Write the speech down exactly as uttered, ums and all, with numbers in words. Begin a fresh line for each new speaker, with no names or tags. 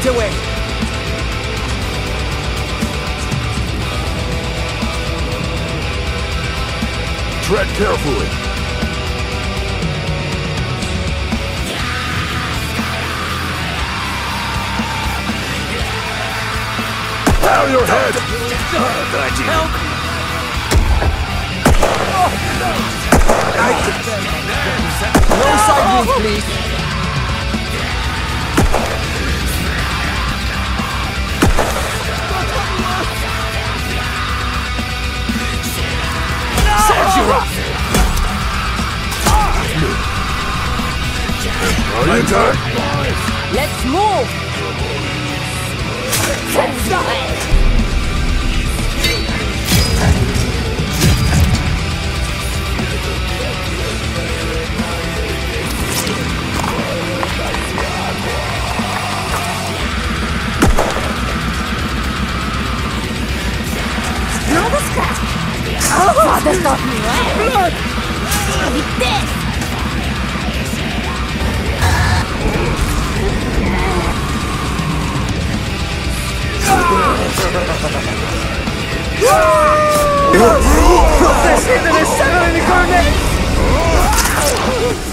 to it!
Tread carefully. Bow your head!
Help! No side moves, please! Sejura!
Are you done?
Let's move! Oh, that's not me, right?
Blood!
Eat this!
Professor de la Sagrada Cornet!